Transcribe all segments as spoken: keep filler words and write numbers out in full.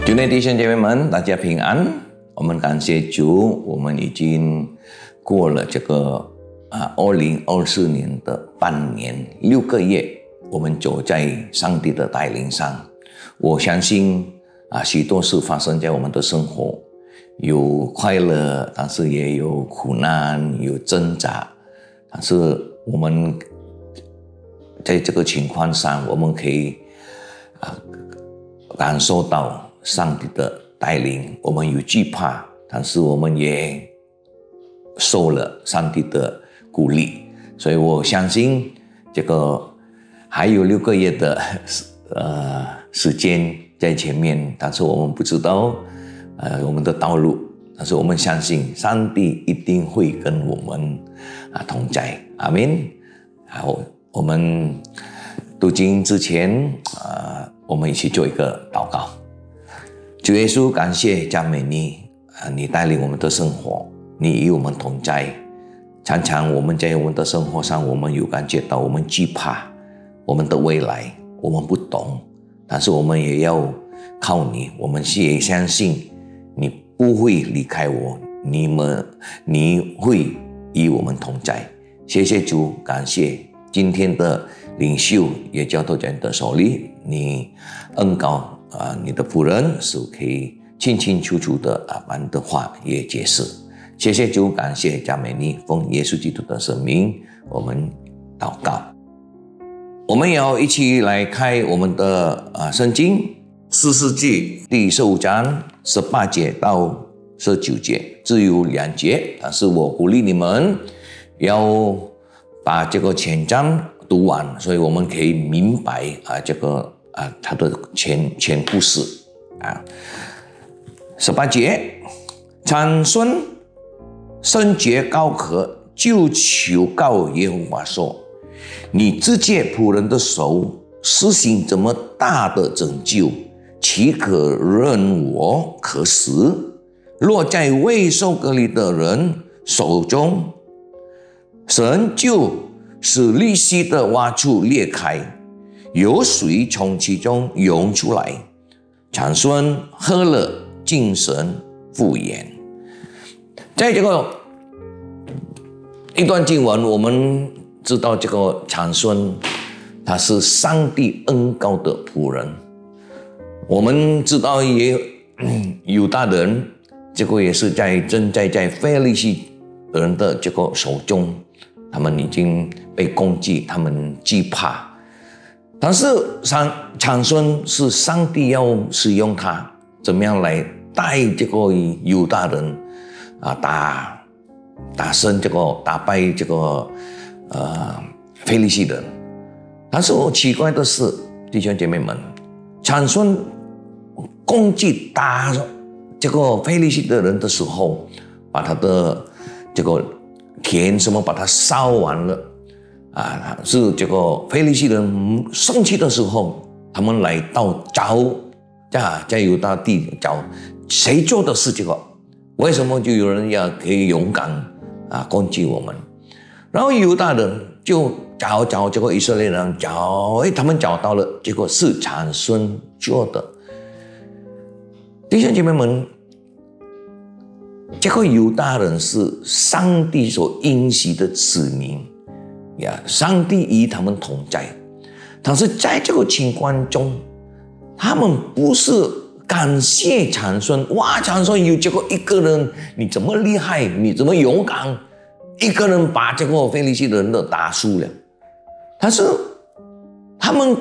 主内弟兄姐妹们，大家平安。我们感谢主，我们已经过了这个啊，二零二四年的半年六个月，我们走在上帝的带领上。我相信啊，许多事发生在我们的生活，有快乐，但是也有苦难，有挣扎。但是我们在这个情况上，我们可以啊感受到上帝的带领。我们有惧怕，但是我们也受了上帝的鼓励。所以我相信这个还有六个月的呃时间在前面，但是我们不知道呃我们的道路，但是我们相信上帝一定会跟我们啊同在。阿们。好，我们读经之前呃我们一起做一个祷告。主耶稣，感谢赞美你啊！你带领我们的生活，你与我们同在。常常我们在我们的生活上，我们有感觉到我们惧怕我们的未来，我们不懂，但是我们也要靠你。我们也相信你不会离开我，你们你会与我们同在。谢谢主，感谢今天的领袖也交到在你的手里，你恩膏啊，你的仆人是可以清清楚楚的啊，把你的话也解释。谢谢主，感谢赞美你，奉耶稣基督的圣名，我们祷告。我们要一起来开我们的啊圣经士师记第十五章十八节到十九节，只有两节，但是我鼓励你们要把这个全章读完，所以我们可以明白啊这个啊他的全全故事啊。十八节，参孙深觉高渴，就求告耶和华说：你自借仆人的手施行这么大的拯救，岂可任我可死？落在未受割礼的人手中，神就使利息的洼处裂开，有水从其中涌出来。参孙喝了，精神复原。在这个一段经文，我们知道这个参孙他是上帝恩膏的仆人。我们知道也犹大人，这个也是在正在在非利士人的这个手中，他们已经被攻击，他们惧怕。但是参孙是上帝要使用他，怎么样来带这个犹大人啊打打胜这个打败这个呃非利士人。但是我奇怪的是，弟兄姐妹们，参孙攻击打这个非利士的人的时候，把他的这个田什么把它烧完了啊！是这个非利士人生气的时候，他们来到找啊，在犹大地找谁做的是这个？为什么就有人要可以勇敢啊攻击我们？然后犹大人就找找这个以色列人找，哎，他们找到了，结果是参孙做的。弟兄姐妹们，这个犹大人是上帝所应许的子民呀，上帝与他们同在。但是在这个情况中，他们不是感谢参孙，哇，参孙有这个一个人，你怎么厉害，你怎么勇敢，一个人把这个非利士人的打输了。但是他们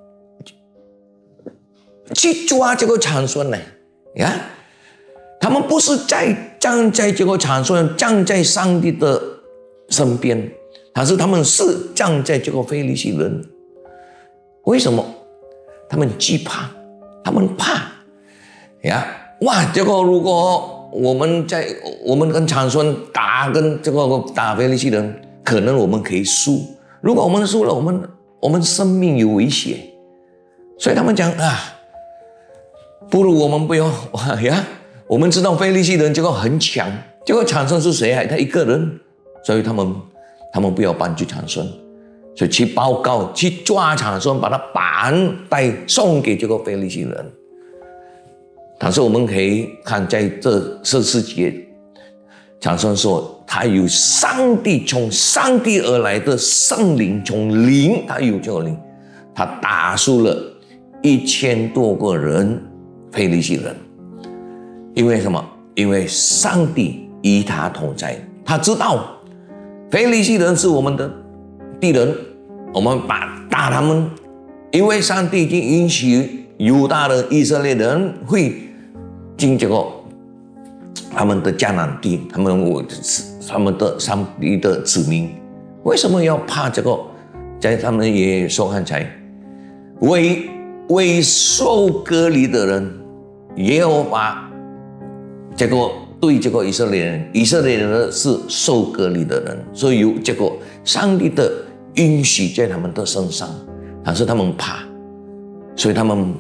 去抓这个参孙呢呀，他们不是在站在这个参孙，站在上帝的身边，但是他们是站在这个非利士人。为什么？他们惧怕，他们怕呀！哇，这个如果我们在我们跟参孙打，跟这个打非利士人，可能我们可以输。如果我们输了，我们我们生命有危险。所以他们讲啊，不如我们不要呀！我们知道非利士人这个很强，这个参孙是谁啊？他一个人，所以他们他们不要帮助参孙。所以去报告，去抓参孙，把他绑带送给这个非利士人。 但是我们可以看在这这世界，常常说他有上帝从上帝而来的圣灵，从灵他有这个灵，他打输了一千多个人非利士人，因为什么？因为上帝与他同在，他知道非利士人是我们的敌人，我们把打他们，因为上帝已经允许犹大的以色列人会进这个他们的迦南地，他们我他们的上帝的子民，为什么要怕这个？在他们也说刚才，为为受割礼的人，也有把这个对这个以色列人，以色列人是受割礼的人，所以有这个上帝的允许在他们的身上，但是他们怕，所以他们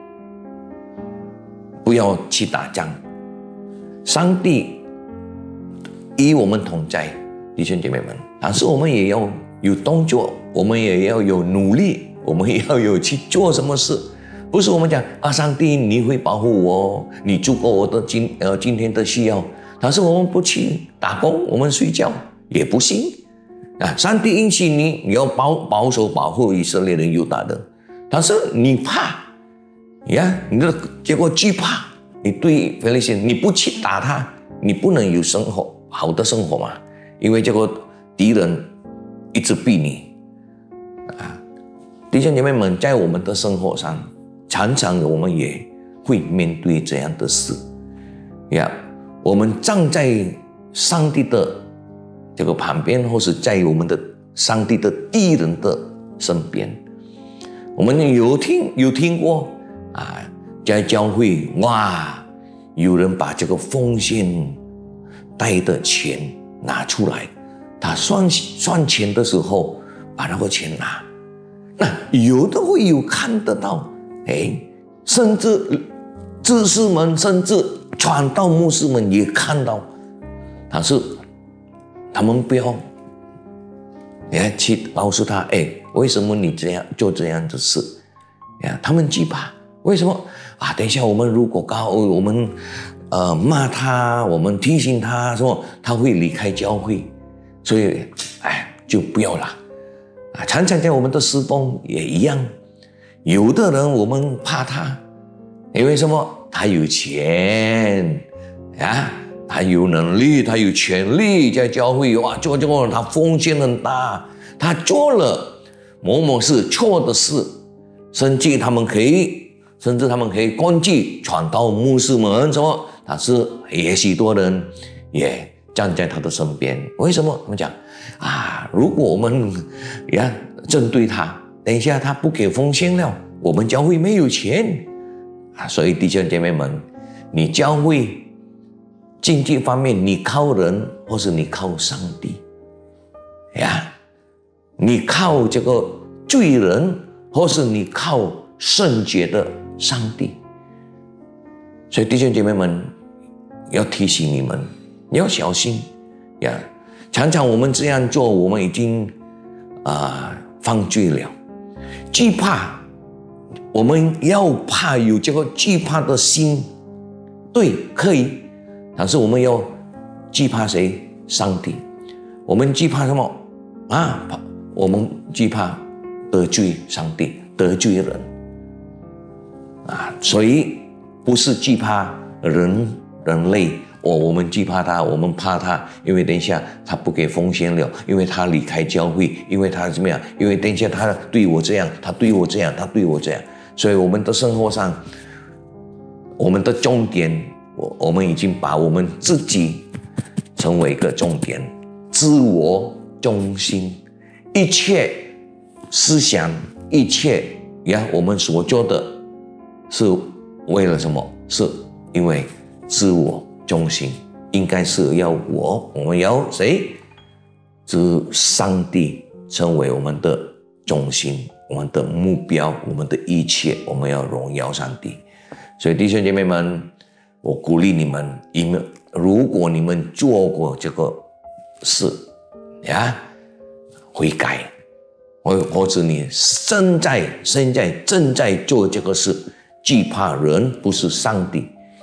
不要去打仗。上帝与我们同在，弟兄姐妹们，但是我们也要有动作，我们也要有努力，我们也要有去做什么事。不是我们讲啊，上帝你会保护我，你足够我的今呃今天的需要，但是我们不去打工，我们睡觉也不行啊。上帝允许你，你要保保守保护以色列人犹大的，但是你怕呀，你的结果惧怕，你对非利士人你不去打他，你不能有生活好的生活嘛，因为这个敌人一直逼你啊。弟兄姐妹们，在我们的生活上，常常我们也会面对这样的事呀。我们站在上帝的这个旁边，或是在我们的上帝的敌人的身边，我们有听有听过啊，在教会哇，有人把这个奉献带的钱拿出来，他算算钱的时候把那个钱拿，那有的会有看得到，哎，甚至知识们，甚至传道牧师们也看到，但是他们不要，你要去告诉他，哎，为什么你这样做这样的事？呀，他们惧怕，为什么啊？等一下我们如果告我们呃骂他，我们提醒他说他会离开教会，所以哎就不要了啊。常常在我们的侍奉也一样，有的人我们怕他，因为什么？他有钱啊，他有能力，他有权利在教会哇做这个，他奉献很大，他做了某某事错的事，甚至他们可以，甚至他们可以攻击传道牧师们什么，但是也许多人也站在他的身边。为什么？他们讲啊，如果我们呀针对他，等一下他不给奉献了，我们教会没有钱啊。所以弟兄姐妹们，你教会经济方面你靠人，或是你靠上帝呀？你靠这个罪人，或是你靠圣洁的上帝？所以弟兄姐妹们，要提醒你们，你要小心呀！常常我们这样做，我们已经啊、呃、犯罪了，惧怕。我们要怕有这个惧怕的心，对，可以，但是我们要惧怕谁？上帝。我们惧怕什么啊？我们惧怕得罪上帝，得罪人啊！所以不是惧怕人人类，我我们惧怕他，我们怕他，因为等一下他不给奉献了，因为他离开教会，因为他怎么样？因为等一下他对我这样，他对我这样，他对我这样。所以我们的生活上，我们的重点，我我们已经把我们自己成为一个重点，自我中心，一切思想，一切呀，我们所做的是为了什么？是因为自我中心，应该是要我，我们要谁？是上帝成为我们的中心，我们的目标，我们的一切，我们要荣耀上帝。所以弟兄姐妹们，我鼓励你们，因为如果你们做过这个事呀，悔改，或或者你现在现在正在做这个事，惧怕人不是上帝，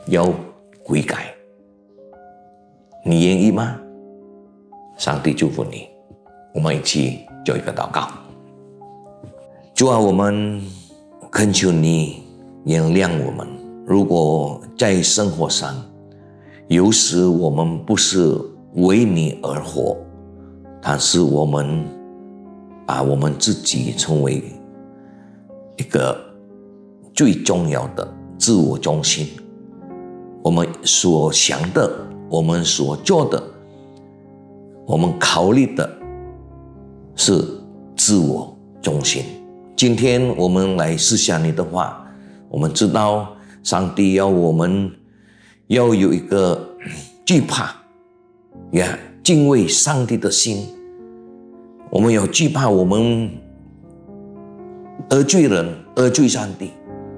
要悔改。你愿意吗？上帝祝福你。我们一起做一个祷告。主啊，我们恳求你原谅我们，如果在生活上有时我们不是为你而活，但是我们把我们自己成为一个最重要的自我中心，我们所想的，我们所做的，我们考虑的是自我中心。今天我们来思想你的话，我们知道上帝要我们要有一个惧怕呀敬畏上帝的心，我们要惧怕我们得罪人，得罪上帝。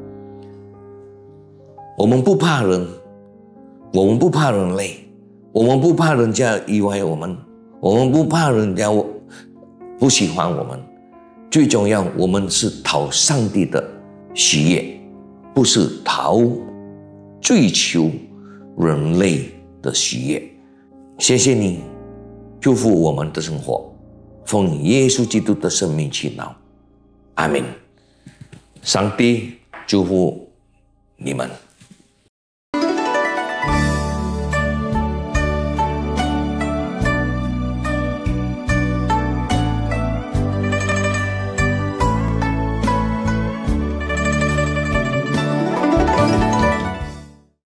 我们不怕人，我们不怕人类，我们不怕人家意外我们，我们不怕人家不喜欢我们。最重要，我们是讨上帝的喜悦，不是讨追求人类的喜悦。谢谢你祝福我们的生活，奉耶稣基督的生命祈祷，阿们。上帝祝福你们。